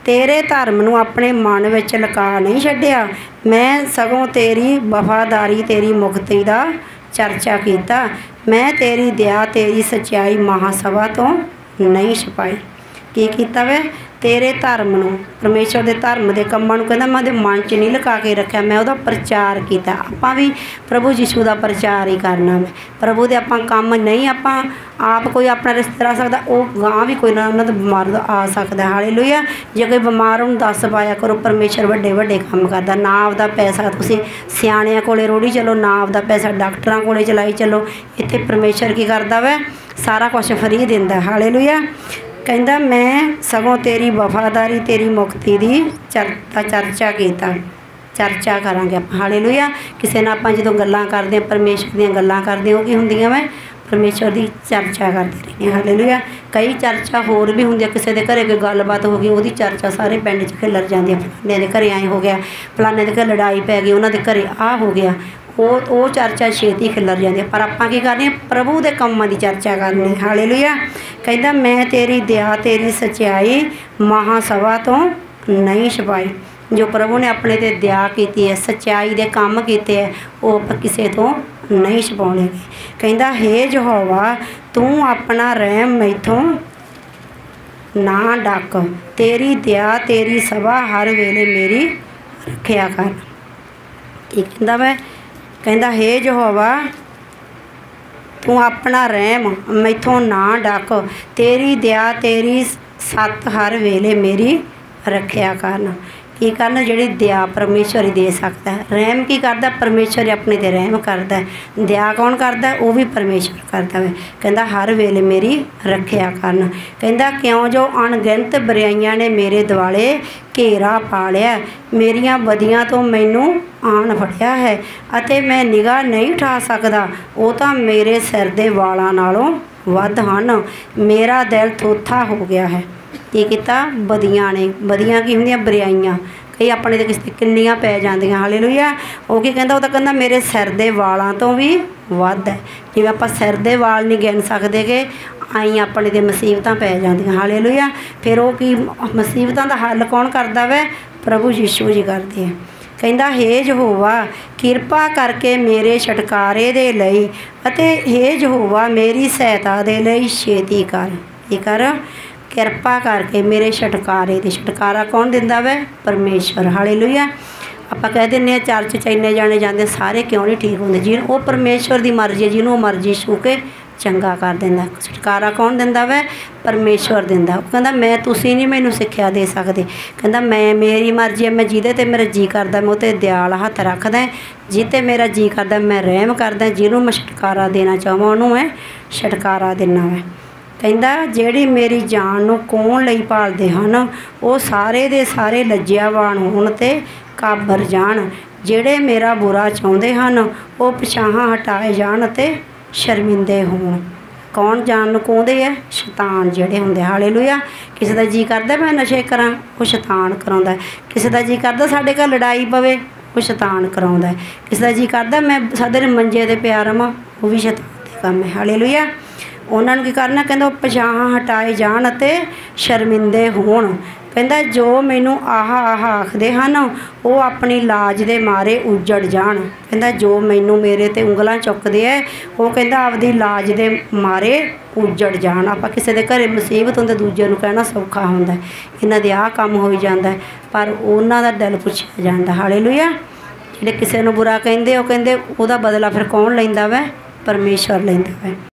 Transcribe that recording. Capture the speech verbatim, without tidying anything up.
तेरे धर्म नूं अपने मन विच लुका नहीं छड्डिया, मैं सगों तेरी वफादारी तेरी मुक्ति दा चर्चा कीता। मैं तेरी दया तेरी सच्चाई महासभा तो नहीं छुपाई। की कीता वे? तेरे धर्म नूं, परमेश्वर के धर्म के कामां नूं कहंदा मैं उहदे मन च नहीं लुका के रखिया, मैं उहदा प्रचार कीता। आपां भी प्रभु यीशु का प्रचार ही करना वे। प्रभु दे आपां काम नहीं, आपां आप कोई अपना रिश्तेदार आ सकदा, वो गांह भी कोई ना उन्हां दा बीमार आ सकदा। हालेलुया। जे कोई बीमार उहनूं दस पाया करो, परमेश्वर वड्डे वड्डे काम करदा। ना आपदा पैसा तुसीं सियाणियां कोले रोड़ी चलो, ना आपदा पैसा डॉक्टरां कोले चलाई चलो। इत्थे परमेश्वर की करदा वे? सारा कुछ फ्री दिंदा। हालेलुया। कहंदा मैं सगों तेरी वफादारी तेरी मुक्ति की चर्चा चर्चा कीता, चर्चा करांगे आपां। हालेलुया। किसी नाल आपां जदों गल्लां करदे, परमेश्वर दीयां गल्लां करदे, ओह की हुंदियां वे? परमेश्वर की चर्चा करते रहने। हालेलुया। कई चर्चा होर भी होंदी, किसी के घरे कोई गलबात हो गई, वही चर्चा सारे पिंड च खिलर जाती है। फलाने के घरे आए हो गया, फलाने के घर लड़ाई पै गई, उन्होंने घरे आ हो गया, वो वो चर्चा छेती खिलर जाती है। पर आपां की करनी? प्रभु के कामां की चर्चा करनी। हालेलुया। कहंदा मैं तेरी दया तेरी सच्चाई महासभा तो नहीं छुपाई। जो प्रभु ने अपने ते दया की है, सच्चाई दे काम किए है, वो आप किसी तो नहीं छुपाने। कहंदा हे यहोवा तू अपना रहम मैथों ना डक, तेरी दया तेरी सभा हर वेले मेरी रखिया कर। की कहंदा वे? कहंदा हे यहोवा तू अपना रहम मैथों ना डक, तेरी दया तेरी सत हर वेले मेरी रखिया करना। की करना? जिहड़ी दया परमेश्वर ही दे सकता है। रहम की करदा? परमेश्वर अपने ते रहम करदा है। दया कौन करदा? वो भी परमेश्वर करदा है। कहंदा हर वेले मेरी रखिया करना। कहंदा क्यों जो अणगिनत बुराइयां ने मेरे दुआले घेरा पा लिया, मेरियां बदियां तो मैनू आन फड़िया है, अते मैं निगाह नहीं उठा सकदा, वो तो मेरे सिर दे वालां नालों वध हन, मेरा दिल थोथा हो गया है। की कीता? बदियां ने। बदियां की हुंदियां? बुराइयां। कई अपने तो किसी किन्नियां पै जांदियां। हालेलुया। वो की कहंदा? वो तो कहंदा मेरे सिर दे वालां तो भी वध है। जिवें आपां सिर दे वाल नहीं गिन सकदे कि आई अपने ते मुसीबतां पै जांदियां। हालेलुया। फिर वो की मुसीबतां दा हल कौन करदा वे? प्रभु यीशु जी करदे हैं। कहंदा हे यहोवा किरपा करके मेरे छुटकारे दे लई, अते हे यहोवा मेरी सहायता दे लई छेती कर। की कर? किरपा करके मेरे छुटकारे दे। छुटकारा कौन दिंदा वे? परमेश्वर। हालेलुया। आपां कह दिंदे चर्च च इन्ने जाने जाते, सारे क्यों नहीं ठीक होंदे? जी वो परमेश्वर की मर्जी है, जिन्होंने मर्जी छू के चंगा कर दिंदा। छुटकारा कौन दिंदा वे? परमेश्वर दिंदा। वो कहंदा मैं तुसीं नहीं मैनूं सिक्ख्या दे सकदे। कहंदा मैं मेरी मर्जी है, मैं जिहदे ते मेरा जी करदा मैं उते दयाल हत्थ रखदा, जिते मेरा जी करदा मैं रहम करदा, जिन्हों मैं छुटकारा देना चाहां उन्होंने मैं छुटकारा दिना वे। कहंदा जिहड़ी मेरी जान नूं कोण लई भालदे हन, वो सारे दे सारे लज्जावान होण ते काबर जाण, जिहड़े मेरा बुरा चाहुंदे हन वो पिछाहां हटाए जाण ते शर्मिंदे होण। कौन जान नूं कोंदे है? शैतान जिहड़े हुंदे। हालेलुया। किसी दा जी करदा मैं नशे करां, वो शैतान कराउंदा है। किसी दा जी करदा साडे घर लड़ाई पवे, वो शैतान कराउंदा है। किसी दा जी करदा मैं साडे मंजे ते पिया रवां, वो भी शैतान दे काम है। हालेलुया। उन्होंने की करना? कहंदा पछाहां हटाए जाण ते शर्मिंदे होण। कहंदा जो मैनू आह आह आखदे हन वो अपनी लाज दे मारे उजड़ जाण। कहंदा जो मैनू मेरे ते उंगलां चुकदे है वो कहंदा आपदी लाज दे मारे उजड़ जाण। आपां किसी दे घरे मुसीबत हुंदे दूजे नूं कहना सौखा हुंदा है, इन्हां दे आह काम होई जांदा है, पर उन्हां दा दिल पुछिया जांदा। हालेलुया। जिहड़े किसी नूं बुरा कहंदे वो कहंदे उहदा बदला फिर कौन लैंदा वे? परमेश्वर लैंदा वे।